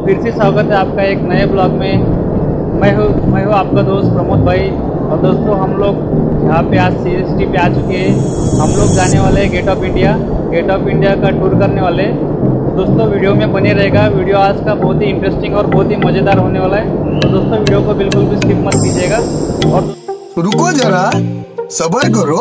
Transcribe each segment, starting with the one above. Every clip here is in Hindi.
फिर से स्वागत है आपका एक नए ब्लॉग में। मैं हूँ आपका दोस्त प्रमोद भाई। और दोस्तों हम लोग यहाँ पे आज CST पे आ चुके हैं। हम लोग जाने वाले हैं गेट ऑफ इंडिया का टूर करने वाले हैं। दोस्तों वीडियो में बने रहेगा। वीडियो आज का बहुत ही इंटरेस्टिंग और बहुत ही मज़ेदार होने वाला है। तो दोस्तों वीडियो को बिल्कुल भी स्किप मत कीजिएगा। और रुको जरा, सब्र करो।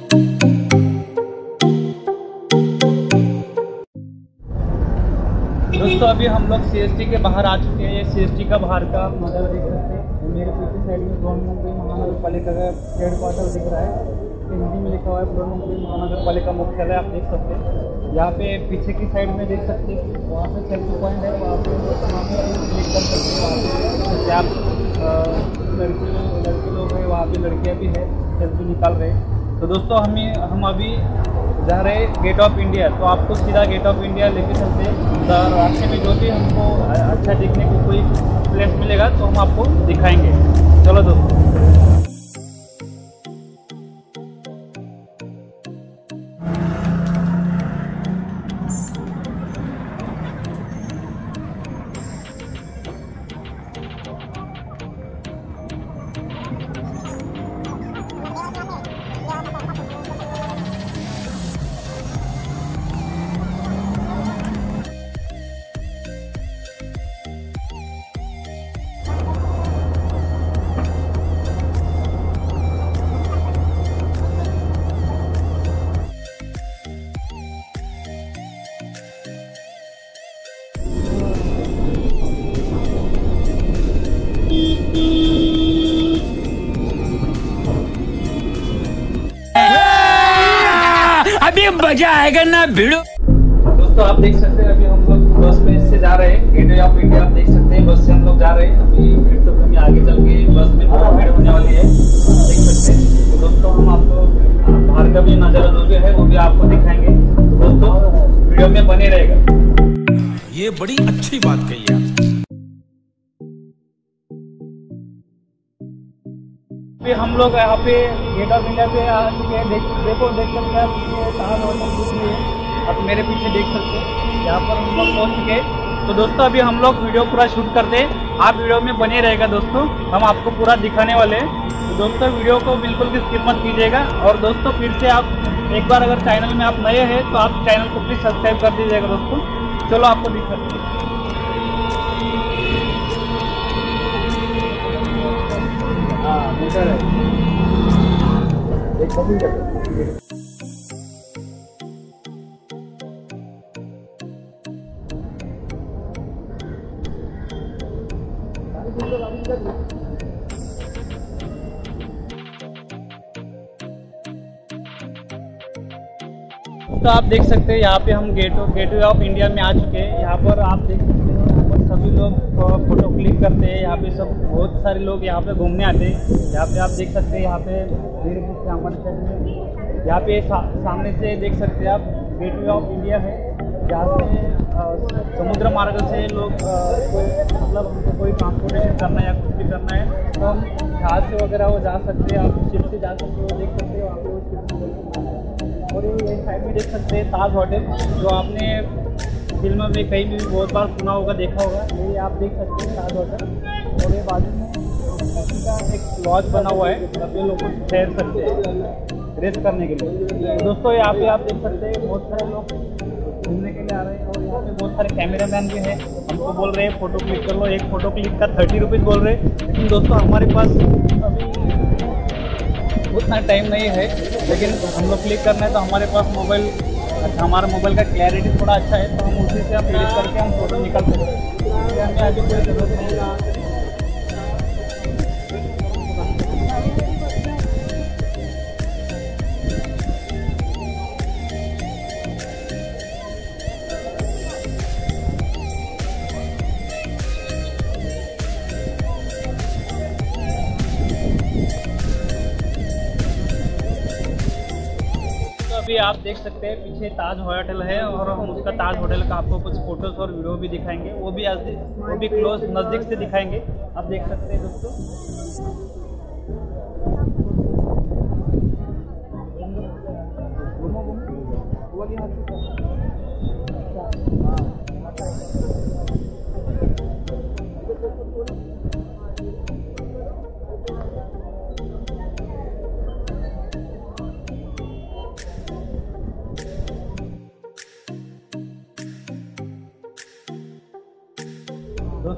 दोस्तों अभी हम लोग CST के बाहर आ चुके हैं। ये CST का बाहर का नज़ारा देख सकते हैं। मेरे पीछे साइड में बृहन्मुंबई महानगर पालिका का हेडक्वार्टर दिख रहा है। हिंदी में लिखा हुआ है बृहन्मुंबई महानगर पालिका मुख्यालय, आप देख सकते हैं। यहाँ पे पीछे की साइड में देख सकते हैं, वहाँ पे सेल्फी पॉइंट है, वहाँ पे क्लिक कर सकते हैं। वहाँ पे आप लड़के लोग हैं, वहाँ पे लड़कियाँ भी है, सेल्फी निकाल रहे हैं। तो दोस्तों हम अभी जा रहे हैं गेट ऑफ इंडिया। तो आपको सीधा गेट ऑफ इंडिया लेके चलते हैं। तो रास्ते में जो भी हमको अच्छा देखने को कोई प्लेस मिलेगा तो हम आपको दिखाएंगे। चलो दोस्तों। अभी मजा आएगा ना भिड़ो। दोस्तों आप देख सकते हैं, अभी हम लोग बस में से जा रहे हैं गेट ऑफ इंडिया। आप देख सकते हैं बस से हम लोग जा रहे हैं। अभी फिर तो कभी आगे चल के बस में पूरा भीड़ होने वाली है, देख सकते हैं। तो दोस्तों हम आपको बाहर का भी नजारा जो है वो भी आपको दिखाएंगे। तो दोस्तों वीडियो में बने रहेगा। ये बड़ी अच्छी बात कही आप। हम लोग यहाँ पे गेट ऑफ इंडिया पे आ चुके हैं। देख सकते हैं आप, ये ताज होटल कुछ नहीं है। आप मेरे पीछे देख सकते हैं, यहाँ पर हम लोग पहुँच चुके हैं। तो दोस्तों अभी हम लोग वीडियो पूरा शूट करते हैं। आप वीडियो में बने रहेगा दोस्तों, हम आपको पूरा दिखाने वाले हैं। तो दोस्तों वीडियो को बिल्कुल भी स्किप मत कीजिएगा। और दोस्तों फिर से आप एक बार अगर चैनल में आप नए हैं तो आप चैनल को प्लीज़ सब्सक्राइब कर दीजिएगा दोस्तों। चलो आपको दिखाते हैं। तो आप देख सकते हैं यहाँ पे हम गेटवे ऑफ इंडिया में आ चुके हैं। यहाँ पर आप देख सकते हैं, यहाँ पर सभी लोग फोटो क्लिक करते हैं। यहाँ पे सब बहुत सारे लोग यहाँ पे घूमने आते हैं। यहाँ पे आप देख सकते हैं, यहाँ पे मेरे पीछे हमारे साइड में यहाँ पे सामने से देख सकते हैं आप गेटवे ऑफ इंडिया है। जहाँ से समुद्र मार्ग से लोग मतलब हमको कोई ट्रांसपोर्टेशन करना है या कुछ भी करना है तो हम जहाज से वगैरह वो जा सकते हैं। आप शिप से जा सकते हो, देख सकते हो वहाँ पे वो शिप। और ये साइड में देख सकते हैं ताज होटल, जो आपने फिल्म में कहीं भी बहुत बार सुना होगा, देखा होगा। ये आप देख सकते हैं ताज होटल। और ये बाजू में का एक लॉज बना हुआ है, जब ये लोग ठहर सकते हैं रेस्ट करने के लिए। दोस्तों यहाँ पे आप देख सकते हैं बहुत सारे लोग घूमने के लिए आ रहे हैं। और यहाँ पे बहुत सारे कैमरामैन भी हैं, हमको बोल रहे हैं फ़ोटो क्लिक कर लो। एक फ़ोटो क्लिक का 30 रुपीज़ बोल रहे हैं। लेकिन दोस्तों हमारे पास अभी उतना टाइम नहीं है, लेकिन हम लोग क्लिक करना है तो हमारे पास मोबाइल अच्छा, हमारा मोबाइल का क्लैरिटी थोड़ा अच्छा है, तो हम उसी से हम क्लिक करके हम फ़ोटो निकाल सकते हैं। हमें अभी कोई ज़रूरत नहीं है। अभी आप देख सकते हैं पीछे ताज होटल है, और हम उसका ताज होटल का आपको कुछ फोटोज और वीडियो भी दिखाएंगे। वो भी क्लोज नज़दीक से दिखाएंगे। आप देख सकते हैं दोस्तों।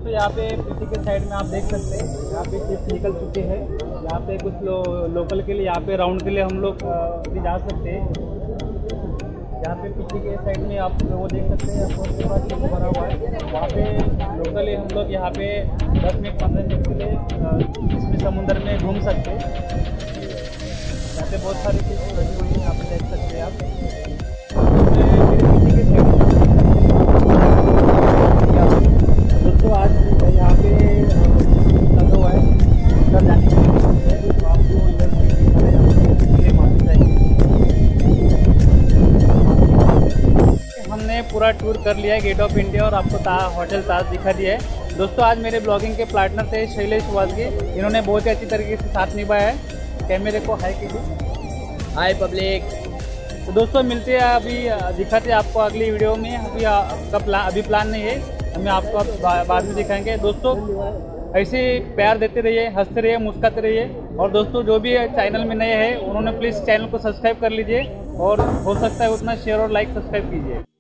दोस्तों यहाँ पे पीछे के साइड में आप देख सकते हैं, यहाँ पे शिफ्ट निकल चुके हैं। यहाँ पे कुछ लोकल के लिए यहाँ पे राउंड के लिए हम लोग भी जा सकते हैं। यहाँ पे पीछे के साइड में आप वो देख सकते हैं, आपको पूरा शिफ्ट भरा हुआ है। वहाँ पे लोकली हम लोग यहाँ पे 10 मिनट 15 मिनट के लिए इसमें समुद्र में घूम सकते हैं। यहाँ पे बहुत सारी चीज़ें लगी हुई हैं, यहाँ पे देख सकते हैं आप। दोस्तों आज यहाँ पे लगा हुआ है अंदर जाने के लिए, तो आपको इधर से मालूम जाएंगे। हमने पूरा टूर कर लिया है गेट ऑफ इंडिया और आपको होटल ताज दिखा दिया है। दोस्तों आज मेरे ब्लॉगिंग के पार्टनर थे शैलेश वाजगे, इन्होंने बहुत ही अच्छी तरीके से साथ निभाया है। कैमरे को हाई कीजिए। Hi public. तो दोस्तों मिलते हैं, अभी दिखाते हैं आपको अगली वीडियो में। अभी प्लान नहीं है, हमें आपको बाद में दिखाएंगे। दोस्तों ऐसे प्यार देते रहिए, हंसते रहिए, मुस्कुराते रहिए। और दोस्तों जो भी चैनल में नए हैं उन्होंने प्लीज़ चैनल को सब्सक्राइब कर लीजिए और हो सकता है उतना शेयर और लाइक सब्सक्राइब कीजिए।